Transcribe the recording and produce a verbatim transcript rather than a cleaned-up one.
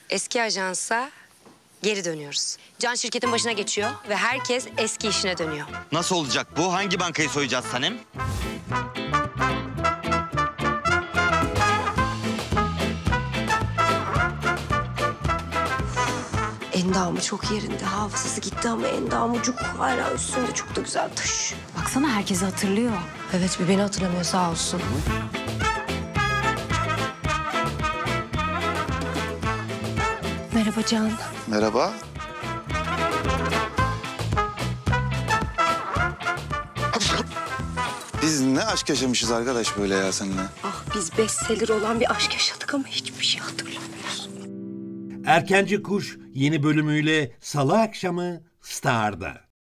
eski ajansa geri dönüyoruz. Can şirketin başına geçiyor ve herkes eski işine dönüyor. Nasıl olacak bu? Hangi bankayı soyacağız Sanem? Endamı çok yerinde. Hafızası gitti ama endamı cuk hala üstünde. Çok da güzel taş. Baksana herkesi hatırlıyor. Evet, bir beni hatırlamıyor sağ olsun. Merhaba Can. Merhaba. Biz ne aşk yaşamışız arkadaş böyle ya seninle. Ah biz bestseller olan bir aşk yaşadık ama hiçbir şey hatırlamıyoruz. Erkenci Kuş yeni bölümüyle Salı akşamı Star'da.